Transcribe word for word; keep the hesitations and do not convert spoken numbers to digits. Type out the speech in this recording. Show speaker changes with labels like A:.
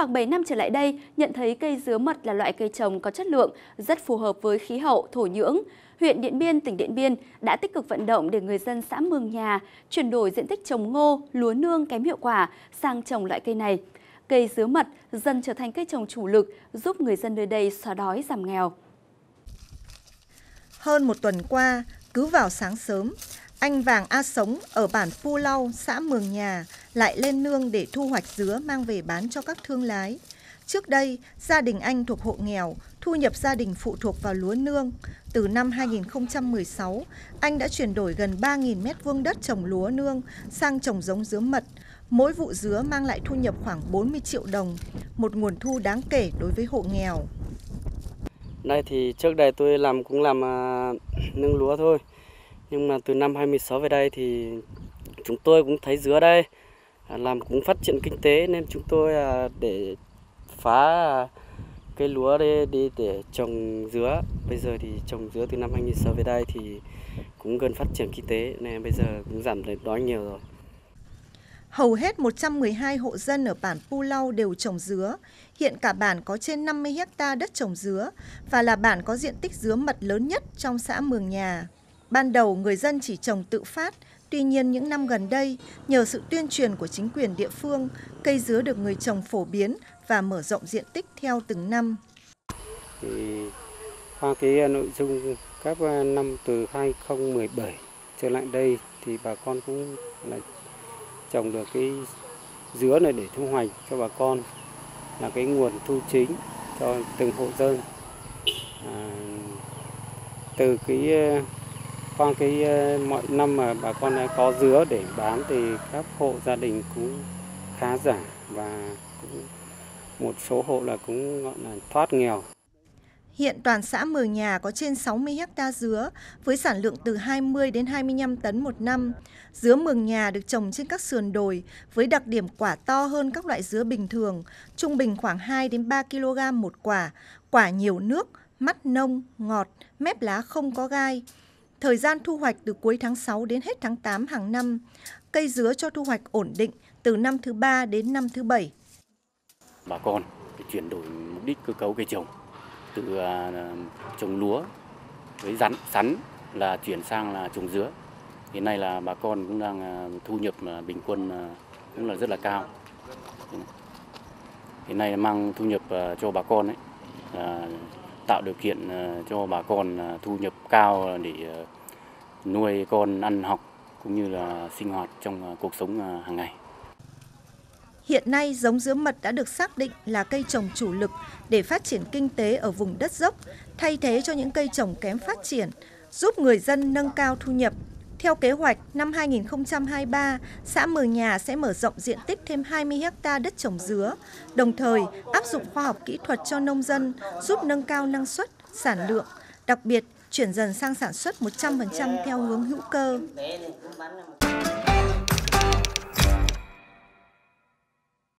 A: Khoảng bảy năm trở lại đây, nhận thấy cây dứa mật là loại cây trồng có chất lượng, rất phù hợp với khí hậu, thổ nhưỡng. Huyện Điện Biên, tỉnh Điện Biên đã tích cực vận động để người dân xã Mường Nhà chuyển đổi diện tích trồng ngô, lúa nương kém hiệu quả sang trồng loại cây này. Cây dứa mật dần trở thành cây trồng chủ lực, giúp người dân nơi đây xóa đói giảm nghèo.
B: Hơn một tuần qua, cứ vào sáng sớm, anh Vàng A Sống ở bản Pu Lau, xã Mường Nhà lại lên nương để thu hoạch dứa mang về bán cho các thương lái. Trước đây, gia đình anh thuộc hộ nghèo, thu nhập gia đình phụ thuộc vào lúa nương. Từ năm hai nghìn không trăm mười sáu, anh đã chuyển đổi gần ba nghìn mét vuông đất trồng lúa nương sang trồng giống dứa mật. Mỗi vụ dứa mang lại thu nhập khoảng bốn mươi triệu đồng, một nguồn thu đáng kể đối với hộ nghèo.
C: Đây thì trước đây tôi làm cũng làm uh, nương lúa thôi. Nhưng mà từ năm hai nghìn không trăm mười sáu về đây thì chúng tôi cũng thấy dứa đây làm cũng phát triển kinh tế, nên chúng tôi để phá cây lúa đi, đi để trồng dứa. Bây giờ thì trồng dứa từ năm hai nghìn không trăm mười sáu về đây thì cũng gần phát triển kinh tế, nên bây giờ cũng giảm được đói nhiều rồi.
B: Hầu hết một trăm mười hai hộ dân ở bản Pu Lau đều trồng dứa. Hiện cả bản có trên năm mươi héc ta đất trồng dứa và là bản có diện tích dứa mật lớn nhất trong xã Mường Nhà. Ban đầu người dân chỉ trồng tự phát, tuy nhiên những năm gần đây, nhờ sự tuyên truyền của chính quyền địa phương, cây dứa được người trồng phổ biến và mở rộng diện tích theo từng năm.
C: Thì qua cái nội dung các năm từ hai nghìn không trăm mười bảy trở lại đây thì bà con cũng là trồng được cái dứa này để thu hoạch cho bà con, là cái nguồn thu chính cho từng hộ dân. À, từ cái qua cái mọi năm mà bà con có dứa để bán thì các hộ gia đình cũng khá giả, và cũng một số hộ là cũng gọi là thoát nghèo.
B: Hiện toàn xã Mường Nhà có trên sáu mươi héc ta dứa với sản lượng từ hai mươi đến hai mươi lăm tấn một năm. Dứa Mường Nhà được trồng trên các sườn đồi với đặc điểm quả to hơn các loại dứa bình thường, trung bình khoảng hai đến ba ki lô gam một quả, quả nhiều nước, mắt nông, ngọt, mép lá không có gai. Thời gian thu hoạch từ cuối tháng sáu đến hết tháng tám hàng năm. Cây dứa cho thu hoạch ổn định từ năm thứ ba đến năm thứ bảy.
D: Bà con chuyển đổi mục đích cơ cấu cây trồng từ trồng lúa với rắn sắn là chuyển sang là trồng dứa. Hiện nay là bà con cũng đang thu nhập bình quân cũng là rất là cao. Hiện nay mang thu nhập cho bà con ấy, là tạo điều kiện cho bà con thu nhập cao để nuôi con ăn học cũng như là sinh hoạt trong cuộc sống hàng ngày.
B: Hiện nay, giống dứa mật đã được xác định là cây trồng chủ lực để phát triển kinh tế ở vùng đất dốc, thay thế cho những cây trồng kém phát triển, giúp người dân nâng cao thu nhập. Theo kế hoạch, năm hai nghìn không trăm hai mươi ba, xã Mường Nhà sẽ mở rộng diện tích thêm hai mươi héc ta đất trồng dứa, đồng thời áp dụng khoa học kỹ thuật cho nông dân, giúp nâng cao năng suất, sản lượng, đặc biệt chuyển dần sang sản xuất một trăm phần trăm theo hướng hữu cơ.